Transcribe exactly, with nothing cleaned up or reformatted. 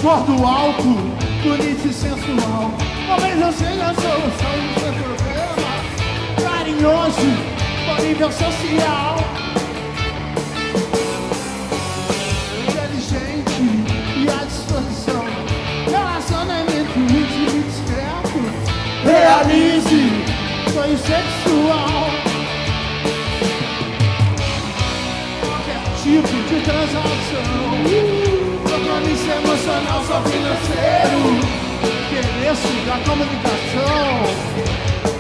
Gordo alto, bonito e sensual. Talvez eu seja a solução do seu problema. Carinhoso, com nível social. Inteligente e à disposição. Relacionamento íntimo e discreto. Realize sonho sexual. Qualquer tipo de transação. Compromisso emocional, só financeiro. Interesse da comunicação.